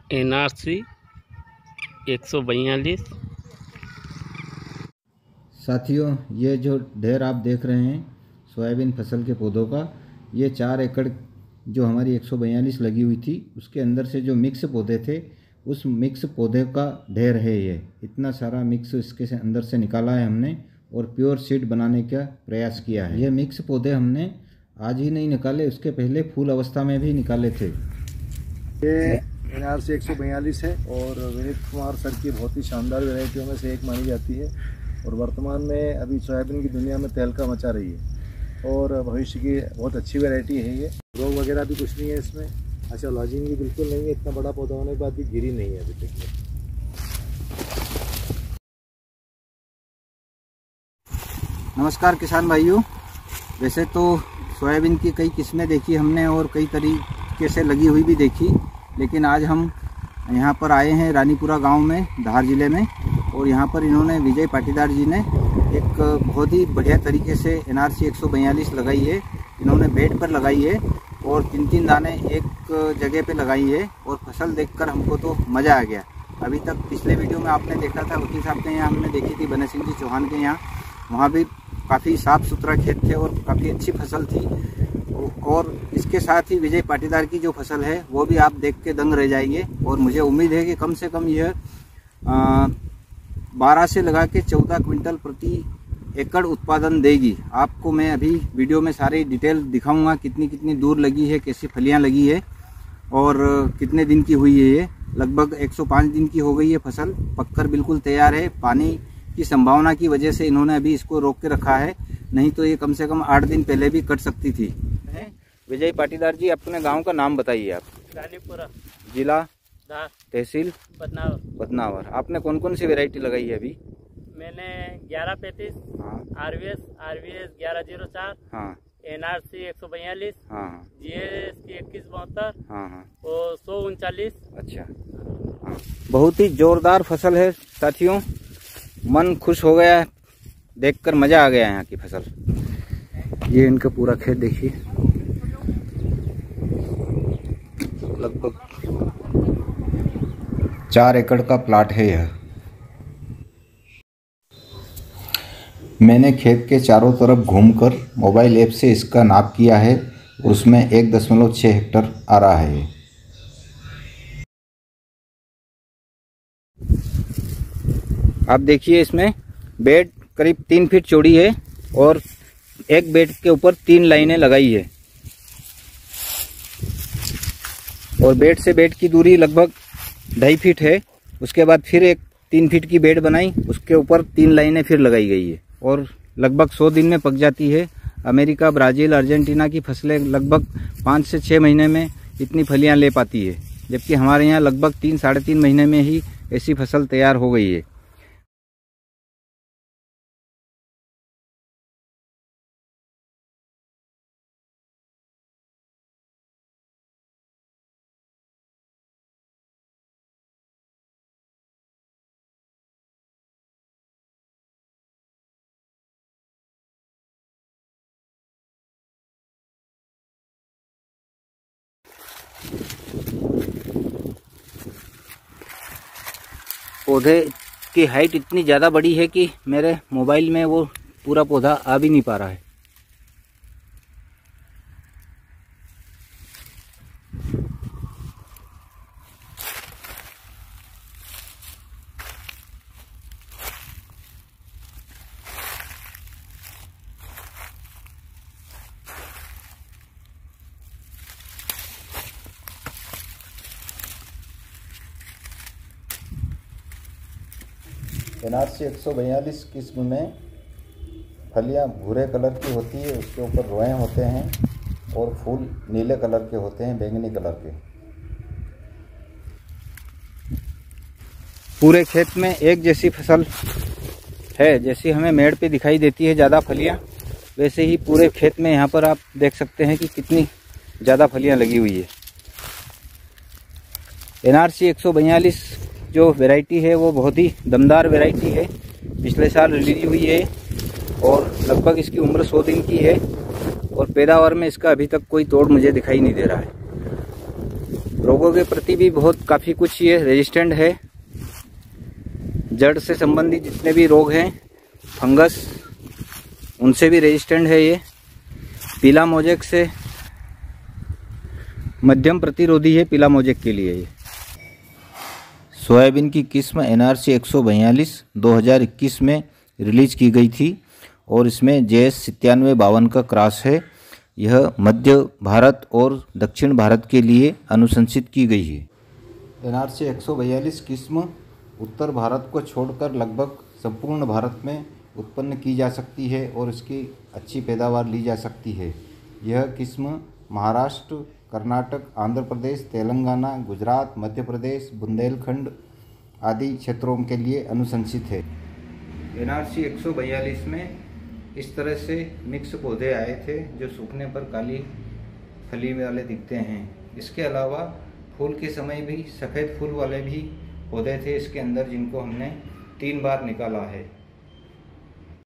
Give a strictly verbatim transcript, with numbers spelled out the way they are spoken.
N R C एक सौ बयालीस। साथियों, ये जो ढेर आप देख रहे हैं सोयाबीन फसल के पौधों का, ये चार एकड़ जो हमारी एक सौ बयालीस लगी हुई थी उसके अंदर से जो मिक्स पौधे थे उस मिक्स पौधे का ढेर है। ये इतना सारा मिक्स इसके से अंदर से निकाला है हमने और प्योर सीड बनाने का प्रयास किया है। ये मिक्स पौधे हमने आज ही नहीं निकाले, उसके पहले फूल अवस्था में भी निकाले थे। ये एन आर सी एक सौ बयालीस है और विनीत कुमार सर की बहुत ही शानदार वैरायटियों में से एक मानी जाती है और वर्तमान में अभी सोयाबीन की दुनिया में तहलका मचा रही है और भविष्य की बहुत अच्छी वैरायटी है। ये रोग वगैरह भी कुछ नहीं है इसमें, अच्छा लॉजिंग भी बिल्कुल नहीं है, इतना बड़ा पौधा होने के बाद भी गिरी नहीं है अभी तक। नमस्कार किसान भाइयों, वैसे तो सोयाबीन की कई किस्में देखी हमने और कई तरीके से लगी हुई भी देखी, लेकिन आज हम यहाँ पर आए हैं रानीपुरा गांव में धार जिले में और यहाँ पर इन्होंने विजय पाटीदार जी ने एक बहुत ही बढ़िया तरीके से एन आर सी एक सौ बयालीस लगाई है। इन्होंने बेड पर लगाई है और तीन तीन दाने एक जगह पे लगाई है और फसल देखकर हमको तो मज़ा आ गया। अभी तक पिछले वीडियो में आपने देखा था वकील साहब के यहाँ हमने देखी थी बने सिंह जी चौहान के यहाँ, वहाँ भी काफ़ी साफ़ सुथरा खेत थे और काफ़ी अच्छी फसल थी। और इसके साथ ही विजय पाटीदार की जो फसल है वो भी आप देख के दंग रह जाएंगे और मुझे उम्मीद है कि कम से कम यह बारह से लगा के चौदह क्विंटल प्रति एकड़ उत्पादन देगी। आपको मैं अभी वीडियो में सारी डिटेल दिखाऊंगा, कितनी कितनी दूर लगी है, कैसी फलियां लगी है और कितने दिन की हुई है। ये लगभग एक सौ पाँच दिन की हो गई है फसल, पककर बिल्कुल तैयार है। पानी की संभावना की वजह से इन्होंने अभी इसको रोक के रखा है, नहीं तो ये कम से कम आठ दिन पहले भी कट सकती थी। विजय पाटीदार जी, अपने गांव का नाम बताइए आप। रानीपुरा, जिला, तहसील बदनावर। बदनावर। आपने कौन कौन सी वैरायटी लगाई है अभी? मैंने ग्यारह पैंतीस, हाँ, आरवीएस आरवीएस ग्यारह जीरो चार, हाँ, एन आर सी एक सौ बयालीस, हाँ, जीएस की इक्कीस बहत्तर, हाँ, हाँ, और सौ उनचालीस। अच्छा, हाँ। बहुत ही जोरदार फसल है साथियों, मन खुश हो गया, देखकर मजा आ गया यहाँ की फसल। ये इनका पूरा खेत देखिए, लगभग चार एकड़ का प्लाट है यह। मैंने खेत के चारों तरफ घूमकर मोबाइल ऐप से इसका नाप किया है और उसमें एक दशमलव छः हेक्टर आ रहा है। आप देखिए, इसमें बेड करीब तीन फीट चौड़ी है और एक बेड के ऊपर तीन लाइनें लगाई है और बेड से बेड की दूरी लगभग ढाई फीट है। उसके बाद फिर एक तीन फीट की बेड बनाई, उसके ऊपर तीन लाइनें फिर लगाई गई है और लगभग सौ दिन में पक जाती है। अमेरिका, ब्राज़ील, अर्जेंटीना की फसलें लगभग पाँच से छः महीने में इतनी फलियां ले पाती है, जबकि हमारे यहाँ लगभग तीन साढ़े तीन महीने में ही ऐसी फसल तैयार हो गई है। पौधे की हाइट इतनी ज़्यादा बड़ी है कि मेरे मोबाइल में वो पूरा पौधा आ भी नहीं पा रहा है। एन आर सी एक सौ बयालीस किस्म में फलियां भूरे कलर की होती है, उसके ऊपर रोए होते हैं और फूल नीले कलर के होते हैं, बैंगनी कलर के। पूरे खेत में एक जैसी फसल है, जैसी हमें मेड़ पे दिखाई देती है ज़्यादा फलियां, वैसे ही पूरे खेत में यहाँ पर आप देख सकते हैं कि कितनी ज़्यादा फलियां लगी हुई है। एन आर सी एक सौ बयालीस जो वैरायटी है वो बहुत ही दमदार वैरायटी है, पिछले साल रिलीज हुई है और लगभग इसकी उम्र सौ दिन की है और पैदावार में इसका अभी तक कोई तोड़ मुझे दिखाई नहीं दे रहा है। रोगों के प्रति भी बहुत काफ़ी कुछ ये रेजिस्टेंट है। जड़ से संबंधित जितने भी रोग हैं, फंगस, उनसे भी रेजिस्टेंट है ये। पीला मोजेक से मध्यम प्रतिरोधी है, पीला मोजेक के लिए ये। सोयाबीन की किस्म एन आर सी एक सौ बयालीस दो हज़ार इक्कीस में रिलीज की गई थी और इसमें जे एस सत्तानवे बावन का क्रॉस है। यह मध्य भारत और दक्षिण भारत के लिए अनुशंसित की गई है। एन आर सी एक सौ बयालीस किस्म उत्तर भारत को छोड़कर लगभग संपूर्ण भारत में उत्पन्न की जा सकती है और इसकी अच्छी पैदावार ली जा सकती है। यह किस्म महाराष्ट्र, कर्नाटक, आंध्र प्रदेश, तेलंगाना, गुजरात, मध्य प्रदेश, बुंदेलखंड आदि क्षेत्रों के लिए अनुशंसित है। एन आर सी एक सौ बयालीस में इस तरह से मिक्स पौधे आए थे जो सूखने पर काली फली वाले दिखते हैं। इसके अलावा फूल के समय भी सफ़ेद फूल वाले भी पौधे थे इसके अंदर, जिनको हमने तीन बार निकाला है।